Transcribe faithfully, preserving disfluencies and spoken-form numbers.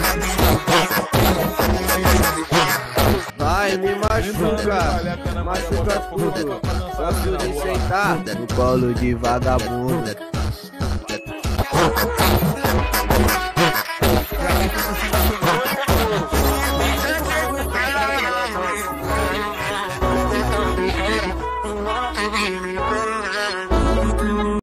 Vai, me machuca, machuca tudo. Gosto de sentar no colo de vagabundo.